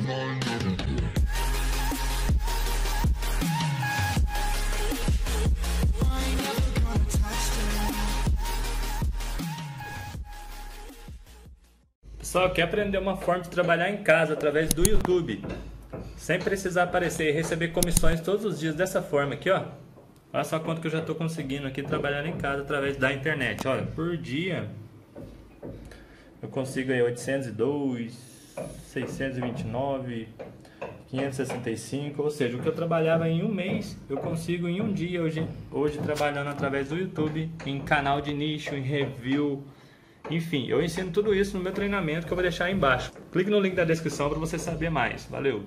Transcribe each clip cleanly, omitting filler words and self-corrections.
Pessoal, quer aprender uma forma de trabalhar em casa através do YouTube, sem precisar aparecer e receber comissões todos os dias dessa forma aqui, ó. Olha só quanto que eu já estou conseguindo aqui trabalhar em casa através da internet. Olha, por dia eu consigo aí 802, 629, 565, ou seja, o que eu trabalhava em um mês, eu consigo em um dia hoje trabalhando através do YouTube, em canal de nicho, em review. Enfim, eu ensino tudo isso no meu treinamento que eu vou deixar aí embaixo. Clique no link da descrição para você saber mais. Valeu!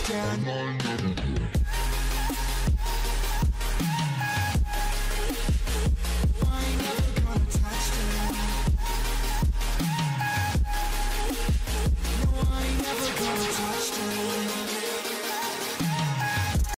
down.